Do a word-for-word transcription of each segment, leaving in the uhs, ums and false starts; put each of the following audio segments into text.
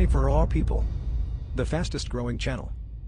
Money for All People, the fastest growing channel.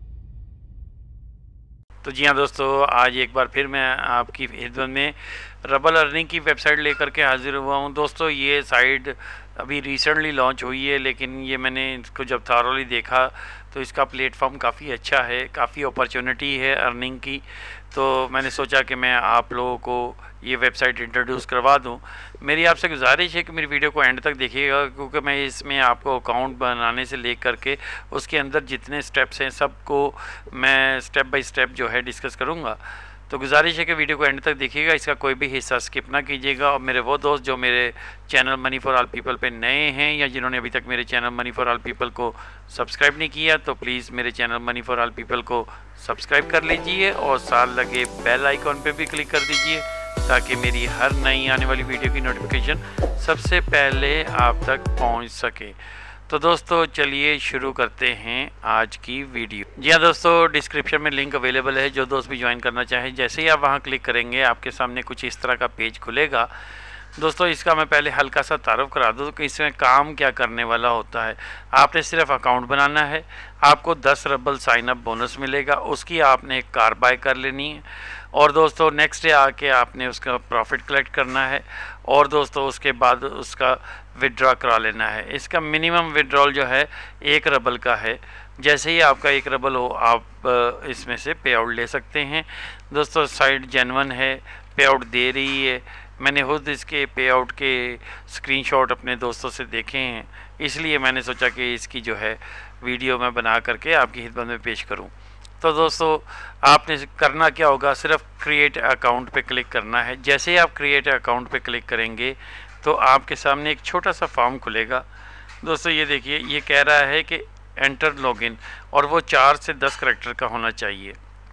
तो जी हाँ दोस्तों, आज एक बार फिर मैं आपकी खिदमत में रबल अर्निंग की वेबसाइट लेकर के हाजिर हुआ हूँ। दोस्तों ये साइट अभी रिसेंटली लॉन्च हुई है, लेकिन ये मैंने इसको जब थॉरली देखा तो इसका प्लेटफॉर्म काफ़ी अच्छा है, काफ़ी अपॉर्चुनिटी है अर्निंग की। तो मैंने सोचा कि मैं आप लोगों को ये वेबसाइट इंट्रोड्यूस करवा दूं। मेरी आपसे गुजारिश है कि मेरी वीडियो को एंड तक देखिएगा, क्योंकि मैं इसमें आपको अकाउंट बनाने से लेकर के उसके अंदर जितने स्टेप्स हैं सबको मैं स्टेप बाय स्टेप जो है डिस्कस करूंगा। तो गुजारिश है कि वीडियो को एंड तक देखिएगा, इसका कोई भी हिस्सा स्किप ना कीजिएगा। और मेरे वो दोस्त जो मेरे channel Money for All People पे नए हैं या जिन्होंने अभी तक मेरे channel Money for All People को सब्सक्राइब नहीं किया, तो प्लीज़ मेरे channel Money for All People को सब्सक्राइब कर लीजिए और साथ लगे बेल आइकॉन पे भी क्लिक कर दीजिए, ताकि मेरी हर नई आने वाली वीडियो की नोटिफिकेशन सबसे पहले आप तक पहुंच सके। तो दोस्तों चलिए शुरू करते हैं आज की वीडियो। जी हाँ दोस्तों, डिस्क्रिप्शन में लिंक अवेलेबल है, जो दोस्त भी ज्वाइन करना चाहें जैसे ही आप वहाँ क्लिक करेंगे आपके सामने कुछ इस तरह का पेज खुलेगा। दोस्तों इसका मैं पहले हल्का सा तारुफ करा दूँ कि इसमें काम क्या करने वाला होता है। आपने सिर्फ अकाउंट बनाना है, आपको दस रबल साइन अप बोनस मिलेगा, उसकी आपने एक कार बाय कर लेनी है और दोस्तों नेक्स्ट डे आके आपने उसका प्रॉफिट कलेक्ट करना है और दोस्तों उसके बाद उसका विड्रॉ करा लेना है। इसका मिनिमम विड्रॉल जो है एक रबल का है। जैसे ही आपका एक रबल हो आप इसमें से पे आउट ले सकते हैं। दोस्तों साइट जेन्युइन है, पे आउट दे रही है। मैंने खुद इसके पे आउट के स्क्रीनशॉट अपने दोस्तों से देखे हैं, इसलिए मैंने सोचा कि इसकी जो है वीडियो मैं बना करके आपकी खिदमत में पेश करूं। तो दोस्तों आपने करना क्या होगा, सिर्फ क्रिएट अकाउंट पे क्लिक करना है। जैसे ही आप क्रिएट अकाउंट पे क्लिक करेंगे तो आपके सामने एक छोटा सा फॉर्म खुलेगा। दोस्तों ये देखिए, ये कह रहा है कि एंटर लॉगिन, और वो चार से दस करैक्टर का होना चाहिए।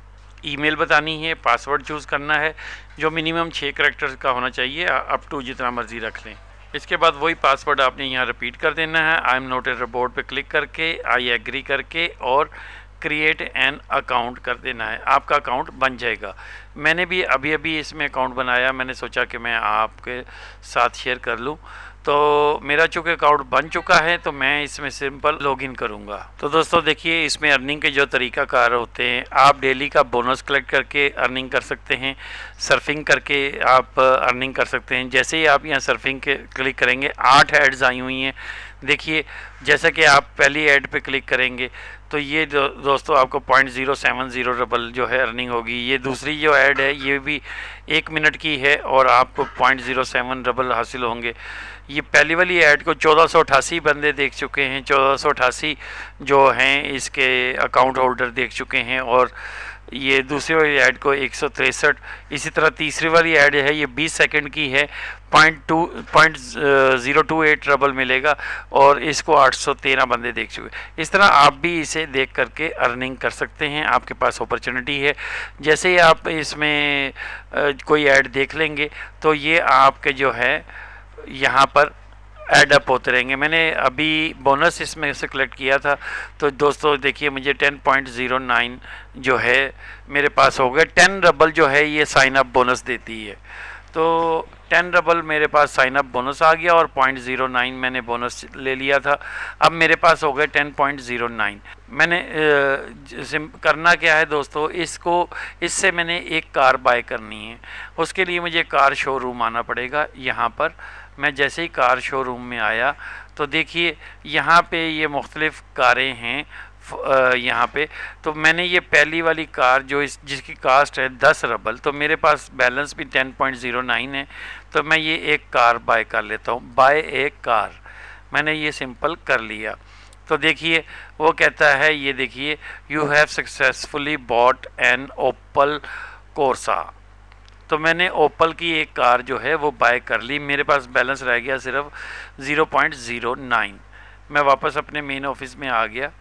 ईमेल बतानी है, पासवर्ड चूज़ करना है जो मिनिमम छः करैक्टर्स का होना चाहिए, अप टू जितना मर्ज़ी रख लें। इसके बाद वही पासवर्ड आपने यहाँ रिपीट कर देना है। I am not a robot पे क्लिक करके आई एग्री करके और क्रिएट एन अकाउंट कर देना है। आपका अकाउंट बन जाएगा। मैंने भी अभी अभी इसमें अकाउंट बनाया, मैंने सोचा कि मैं आपके साथ शेयर कर लूँ। तो मेरा चूँकि अकाउंट बन चुका है तो मैं इसमें सिंपल लॉगिन करूँगा। तो दोस्तों देखिए, इसमें अर्निंग के जो तरीक़ाकार होते हैं, आप डेली का बोनस कलेक्ट करके अर्निंग कर सकते हैं, सर्फिंग करके आप अर्निंग कर सकते हैं। जैसे ही आप यहाँ सर्फिंग के क्लिक करेंगे, आठ एड्स आई हुई हैं। देखिए जैसा कि आप पहली ऐड पे क्लिक करेंगे तो ये दो, दोस्तों आपको point zero seven zero ruble जो है अर्निंग होगी। ये दूसरी जो ऐड है ये भी एक मिनट की है और आपको पॉइंट ज़ीरो सेवन रबल हासिल होंगे। ये पहली वाली ऐड को चौदह सौ अठासी बंदे देख चुके हैं, चौदह सौ अठासी जो हैं इसके अकाउंट होल्डर देख चुके हैं। और ये दूसरी वाली ऐड को एक सौ तिरसठ। इसी तरह तीसरी वाली ऐड है, ये बीस सेकंड की है, point two point zero two eight ruble मिलेगा और इसको आठ सौ तेरह बंदे देख चुके। इस तरह आप भी इसे देख करके अर्निंग कर सकते हैं, आपके पास अपॉर्चुनिटी है। जैसे ही आप इसमें कोई ऐड देख लेंगे तो ये आपके जो है यहाँ पर ऐड अप होते रहेंगे। मैंने अभी बोनस इसमें से कलेक्ट किया था, तो दोस्तों देखिए मुझे टेन पॉइंट ज़ीरो नाइन जो है मेरे पास हो गए। टेन रबल जो है ये साइन अप बोनस देती है, तो टेन रबल मेरे पास साइन अप बोनस आ गया और पॉइंट ज़ीरो नाइन मैंने बोनस ले लिया था। अब मेरे पास हो गए टेन पॉइंट ज़ीरो नाइन। मैंने आ, करना क्या है दोस्तों, इसको इससे मैंने एक कार बाय करनी है। उसके लिए मुझे कार शोरूम आना पड़ेगा। यहाँ पर मैं जैसे ही कार शोरूम में आया तो देखिए यहाँ पे ये मुख्तलिफ़ कारें हैं यहाँ पे। तो मैंने ये पहली वाली कार जो इस जिसकी कास्ट है दस रबल, तो मेरे पास बैलेंस भी टेन पॉइंट ज़ीरो नाइन है, तो मैं ये एक कार बाय कर लेता हूँ। बाय एक कार मैंने ये सिंपल कर लिया। तो देखिए वो कहता है, ये देखिए you have successfully bought an Opel Corsa. तो मैंने ओपल की एक कार जो है वो बाय कर ली। मेरे पास बैलेंस रह गया सिर्फ ज़ीरो पॉइंट ज़ीरो नाइन। मैं वापस अपने मेन ऑफिस में आ गया।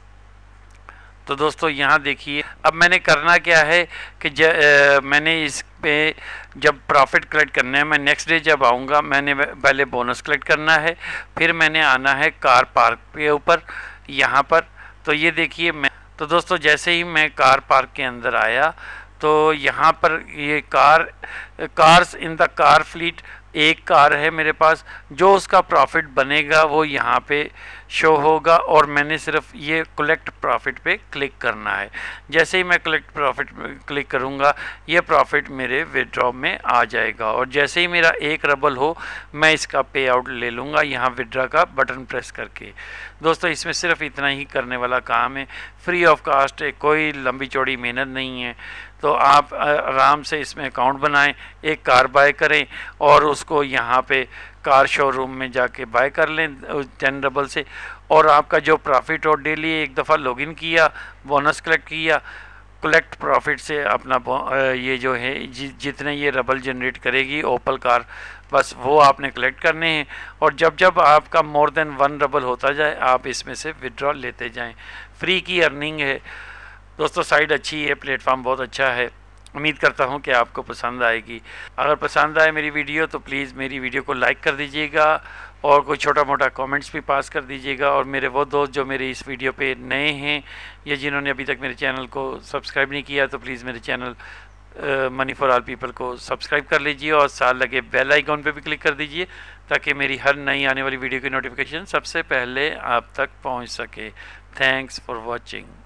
तो दोस्तों यहाँ देखिए, अब मैंने करना क्या है कि ज, आ, मैंने इस पे जब प्रॉफिट कलेक्ट करना है, मैं नेक्स्ट डे जब आऊँगा मैंने पहले बोनस कलेक्ट करना है, फिर मैंने आना है कार पार्क के ऊपर यहाँ पर। तो ये देखिए मैं तो दोस्तों जैसे ही मैं कार पार्क के अंदर आया तो यहाँ पर ये car cars in the car fleet एक कार है मेरे पास, जो उसका प्रॉफिट बनेगा वो यहाँ पे शो होगा और मैंने सिर्फ ये कलेक्ट प्रॉफिट पे क्लिक करना है। जैसे ही मैं कलेक्ट प्रॉफिट क्लिक करूँगा ये प्रॉफिट मेरे विड्रॉ में आ जाएगा और जैसे ही मेरा एक रबल हो मैं इसका पे आउट ले लूँगा यहाँ विड्रॉ का बटन प्रेस करके। दोस्तों इसमें सिर्फ इतना ही करने वाला काम है, फ्री ऑफ कास्ट है, कोई लंबी चौड़ी मेहनत नहीं है। तो आप आराम से इसमें अकाउंट बनाएं, एक कार बाय करें और उसको यहाँ पे कार शोरूम में जाके बाय कर लें टेन रबल से, और आपका जो प्रॉफिट हो डेली एक दफ़ा लॉगिन किया, बोनस कलेक्ट किया, कलेक्ट प्रॉफिट से अपना ये जो है जि, जितने ये रबल जनरेट करेगी ओपल कार, बस वो आपने कलेक्ट करने हैं और जब जब आपका मोर देन वन रबल होता जाए आप इसमें से विड्रॉ लेते जाएं। फ्री की अर्निंग है दोस्तों, साइट अच्छी है, प्लेटफॉर्म बहुत अच्छा है। उम्मीद करता हूं कि आपको पसंद आएगी। अगर पसंद आए मेरी वीडियो तो प्लीज़ मेरी वीडियो को लाइक कर दीजिएगा और कोई छोटा मोटा कमेंट्स भी पास कर दीजिएगा। और मेरे वो दोस्त जो मेरे इस वीडियो पे नए हैं या जिन्होंने अभी तक मेरे चैनल को सब्सक्राइब नहीं किया तो प्लीज़ मेरे channel Money for All People को सब्सक्राइब कर लीजिए और साथ लगे बेल आइकॉन पे भी क्लिक कर दीजिए ताकि मेरी हर नई आने वाली वीडियो की नोटिफिकेशन सबसे पहले आप तक पहुँच सके। Thanks for watching.